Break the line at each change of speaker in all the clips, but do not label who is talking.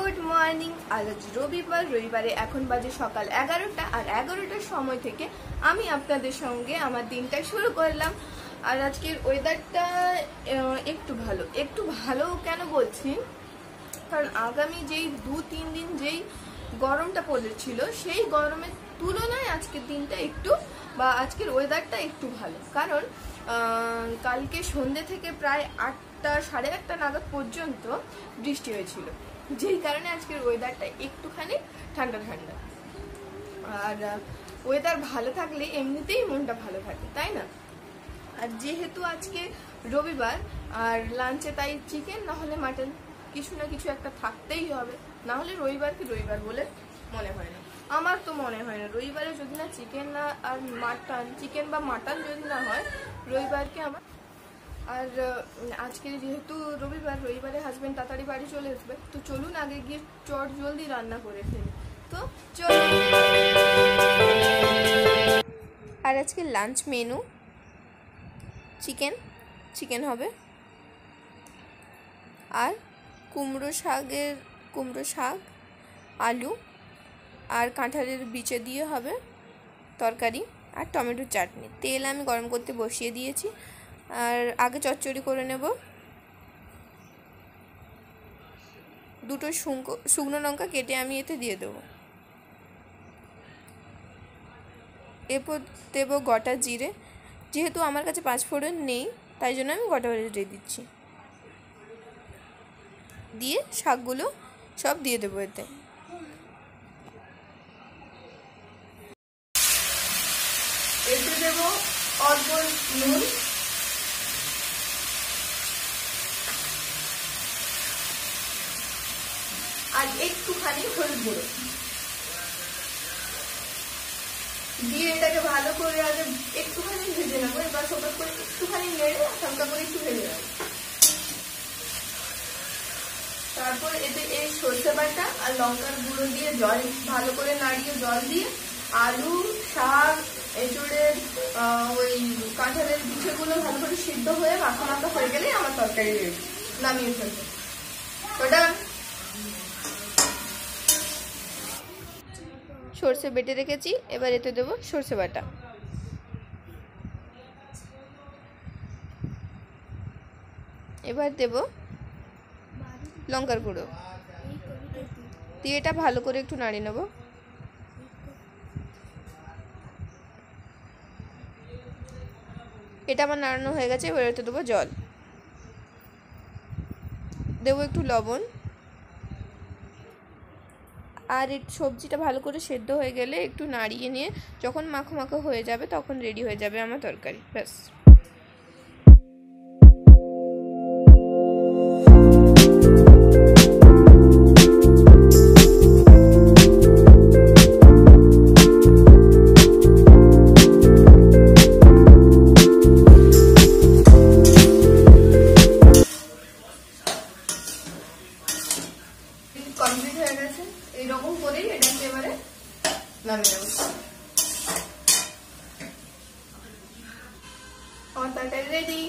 Good morning. আজ রবিবারে এখন বাজে সকাল 11টা, আর 11টার সময় থেকে আমি আপনাদের সঙ্গে আমার দিনটা শুরু করলাম। আর আজকের ওয়েদারটা একটু ভালো কেন বলছি, কারণ আগামী যেই 2-3 দিন যেই গরমটা পড়েছিল সেই গরমের তুলনায় আজকের দিনটা আজকের ওয়েদারটা একটু ভালো। কারণ কালকে সন্ধ্যে থেকে প্রায় 8টা সাড়ে 8টা নাগাদ পর্যন্ত বৃষ্টি হয়েছিল, যেই কারণে আজকের ওয়েদারটা একটুখানি ঠান্ডা ঠান্ডা। আর ওয়েদার ভালো থাকলে এমনিতেই মনটা ভালো থাকে, তাই না? আর যেহেতু আজকে রবিবার, আর লাঞ্চে তাই চিকেন না হলে মাটন, কিছু না কিছু একটা থাকতেই হবে, না হলে রবিবারকে রবিবার বলে মনে হয় না। আমার তো মনে হয় না রবিবারে যদি না চিকেন না আর মাটন, চিকেন বা মাটন যদি না হয় রবিবারকে আমার। আর আজকে যেহেতু রবিবারে হাজবেন্ড তাড়াতাড়ি বাড়ি চলে আসবে, তো চলুন আগে গিয়ে চট জলদি রান্না করে ফেলি। তো চলুন। আর আজকে লাঞ্চ মেনু চিকেন হবে, আর কুমড়ো শাক, আলু আর কাঁঠালের বিচে দিয়ে হবে তরকারি, আর টমেটোর চাটনি। তেল আমি গরম করতে বসিয়ে দিয়েছি, আর আগে চচ্চড়ি করে নেব। 2টো শুকনো লঙ্কা কেটে আমি এতে দিয়ে দেবো। এরপর দেবো গোটা জিরে, যেহেতু আমার কাছে 5 ফোড়ন নেই তাই জন্য আমি গোটা জিরে দিচ্ছি। দিয়ে শাকগুলো সব দিয়ে দেবো এতে। এতে দেবো অল্প নুন, আর একটুখানি হলুদ গুঁড়ো দিয়ে এটাকে ভালো করে আগে একটুখানি ভেজে নেবো। এবার ছোট করে একটুখানি নেড়ে হালকা করে একটু ভেজে নেবো। তারপর এতে এই সরষে বাটা আর লঙ্কার গুঁড়ো দিয়ে জল ভালো করে নাড়িয়ে জল দিয়ে আলু, শাক, এঁচড়ের ওই কাঁঠালের বিচেগুলো ভালো করে সিদ্ধ হয়ে মাখা হয়ে গেলে আমার তরকারি রেডি, নামিয়ে ফেলবো। ওটা সরষে বেটে রেখেছি, এবার এতে দেবো সরষে বাটা। এবার দেব লঙ্কার গুঁড়ো দিয়ে এটা ভালো করে একটু নাড়িয়ে নেব। এটা আমার নাড়ানো হয়ে গেছে, এবার এতে দেবো জল, দেবো একটু লবণ। আর এই সবজিটা ভালো করে সেদ্ধ হয়ে গেলে একটু নাড়িয়ে নিয়ে যখন মাখো মাখো হয়ে যাবে তখন রেডি হয়ে যাবে আমার তরকারি, ব্যাস। কমপ্লিট হয়ে গেছে, এইরকম করেই এটাকে এবারে নামিয়ে নেব। আমার তরকারি রেডি।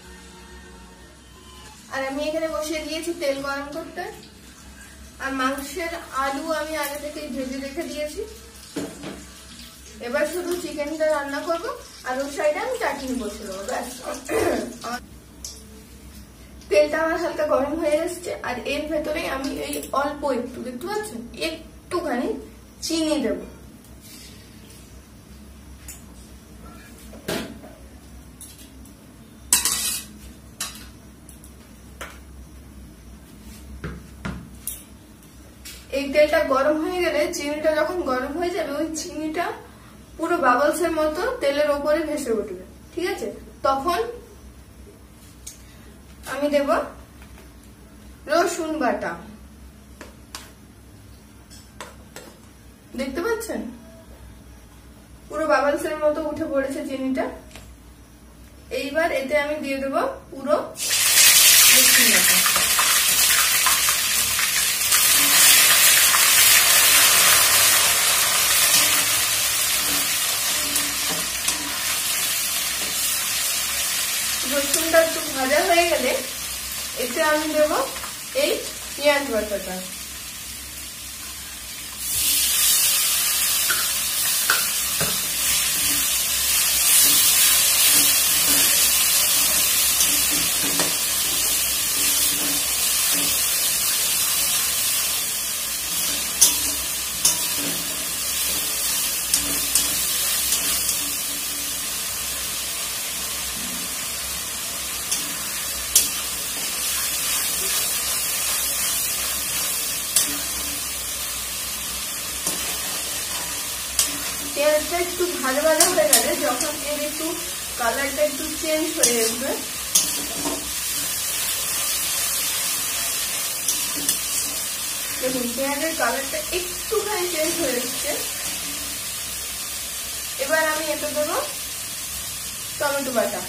আর আমি এখানে বসিয়ে দিয়েছি তেল গরম করতে, আর মাংসের আলু আমি আগে থেকে ভেজে রেখে দিয়েছি। এবার শুধু চিকেনটা রান্না করব, আর ওই সাইডে আমি চাটনি বসে দেবো, ব্যাস। তেলটা আমার হালকা গরম হয়ে এসছে, আর এর ভেতরে আমি এই অল্প একটু, দেখতে পাচ্ছেন, একটুখানি চিনি দেব। এই তেলটা গরম হয়ে গেলে চিনিটা যখন গরম হয়ে যাবে, ওই চিনিটা পুরো বাবলসের মতো তেলের ওপরে ভেসে উঠবে, ঠিক আছে? তখন আমি দেব রসুন বাটা, দেখতে পাচ্ছেন পুরো বাবলসের মতো উঠে পড়েছে চিনিটা। এইবার এতে আমি দিয়ে দেব পুরো রসুন বাটা। রসুনটা একটু ভাজা হয়ে গেলে এতে আমি দেব এই পেঁয়াজ বাটাটা। পেঁয়াজটা একটু ভাজা ভাজা হয়ে গেলে, যখন এর একটু কালারটা একটু চেঞ্জ হয়ে আসবে, দেখুন পেঁয়াজের কালারটা একটুখানি চেঞ্জ হয়ে এসছে, এবার আমি এতে দেবো টমেটো বাটা।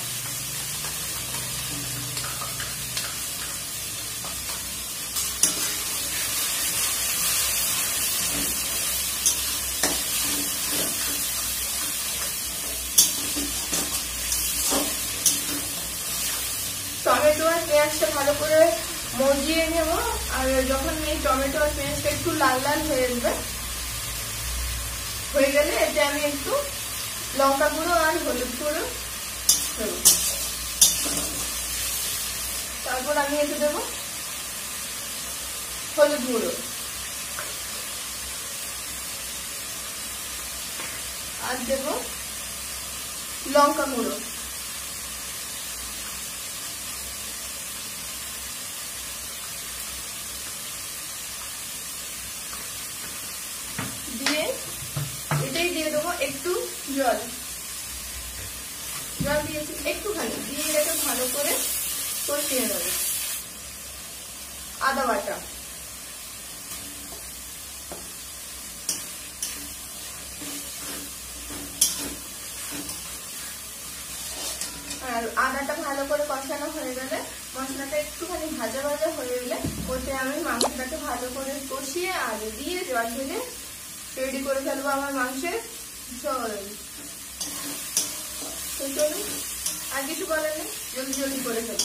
টমেটো আর পেঁয়াজটা ভালো করে মজিয়ে নেব, আর যখন এই টমেটো আর পেঁয়াজটা একটু লাল লাল হয়ে আসবে, হয়ে গেলে এতে আমি একটু লঙ্কা গুঁড়ো আর হলুদ গুঁড়ো দেব। তারপর আমি এতে দেব হলুদ গুঁড়ো আর দেব লঙ্কা গুঁড়ো। দিয়ে এটাই দিয়ে দেবো একটু জল দিয়েছি একটুখানি, দিয়ে এটাকে ভালো করে কষিয়ে নেব। আদা বাটা, আর আদাটা ভালো করে কষানো হয়ে গেলে, মশলাটা একটুখানি ভাজা ভাজা হয়ে গেলে ওতে আমি মাংসটাকে ভালো করে কষিয়ে আলু দিয়ে জল ঢেলে রেডি করে ফেলবো আমার মাংসের ঝোল। চলুন, আর কিছু বলার নেই, জলদি জলদি করে ফেলবো।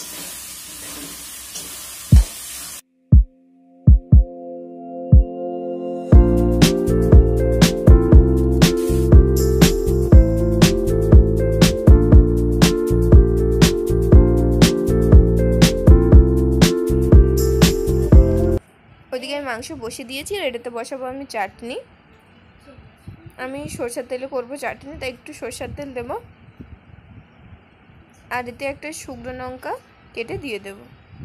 ওইদিকে আমি মাংস বসিয়ে দিয়েছি, আর এটাতে বসাবো আমি চাটনি। আমি সরষের তেলে করবো চাটনি, তাই একটু সরষের তেল দেবো, আর এতে একটা শুকনো লঙ্কা কেটে দিয়ে দেব,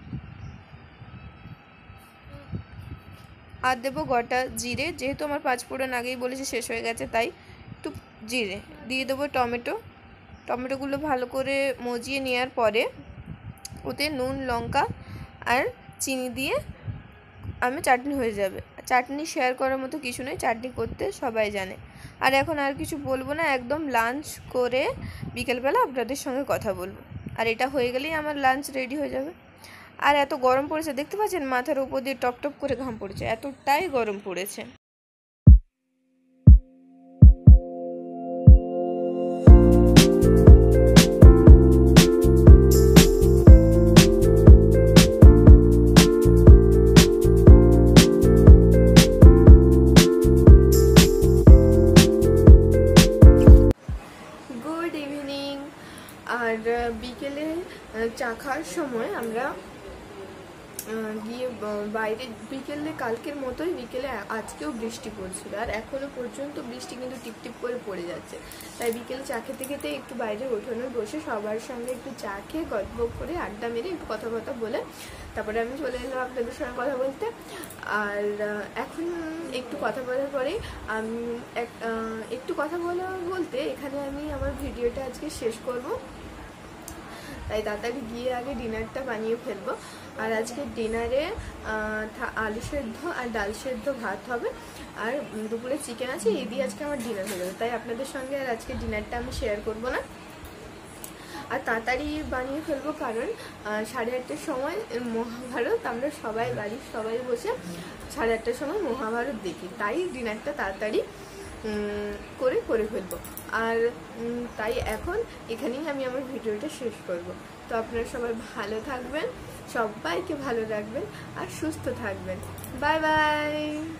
আর দেবো গোটা জিরে, যেহেতু আমার 5 ফোড়ন আগেই বলেছি শেষ হয়ে গেছে, তাই একটু জিরে দিয়ে দেবো। টমেটোগুলো ভালো করে মজিয়ে নেওয়ার পরে ওতে নুন লঙ্কা আর চিনি দিয়ে আমি চাটনি হয়ে যাবে। চাটনি শেয়ার করার মতো কিছু নেই, চাটনি করতে সবাই জানে। আর এখন আর কিছু বলবো না, একদম লাঞ্চ করে বিকেলবেলা আপনাদের সঙ্গে কথা বলবো, আর এটা হয়ে গেলেই আমার লাঞ্চ রেডি হয়ে যাবে। আর এত গরম পড়েছে, দেখতে পাচ্ছেন মাথার উপর দিয়ে টপ টপ করে ঘাম পড়েছে, এতটাই গরম পড়েছে। আর বিকেলে চা খাওয়ার সময় আমরা গিয়ে বাইরে, বিকেলে কালকের মতোই বিকেলে আজকেও বৃষ্টি পড়ছিল, আর এখনো পর্যন্ত বৃষ্টি কিন্তু টিপটিপ করে পড়ে যাচ্ছে। তাই বিকেলে চা খেতে খেতে একটু বাইরে উঠোনে বসে সবার সঙ্গে একটু চা খেয়ে গল্প করে আড্ডা মেরে একটু কথা বলে তারপরে আমি চলে এলাম আপনাদের সঙ্গে কথা বলতে। আর এখন একটু কথা বলার পরে আমি একটু কথা বলতে এখানে আমি আমার ভিডিওটা আজকে শেষ করব, তাই তাড়াতাড়ি গিয়ে আগে ডিনারটা বানিয়ে ফেলবো। আর আজকে ডিনারে আলু সেদ্ধ আর ডাল সেদ্ধ ভাত হবে, আর দুপুরে চিকেন আছে, এই দিয়ে আজকে আমার ডিনার হয়ে যাবে। তাই আপনাদের সঙ্গে আর আজকে ডিনারটা আমি শেয়ার করব না, আর তাড়াতাড়ি বানিয়ে ফেলবো, কারণ 8:30টার সময় মহাভারত, আমরা সবাই বাড়ির সবাই বসে 8:30টার সময় মহাভারত দেখি, তাই ডিনারটা তাড়াতাড়ি করে ফেলবো। আর তাই এখন এখানেই আমি আমার ভিডিওটা শেষ করব। তো আপনারা সবাই ভালো থাকবেন, সবাইকে ভালো রাখবেন আর সুস্থ থাকবেন। Bye by.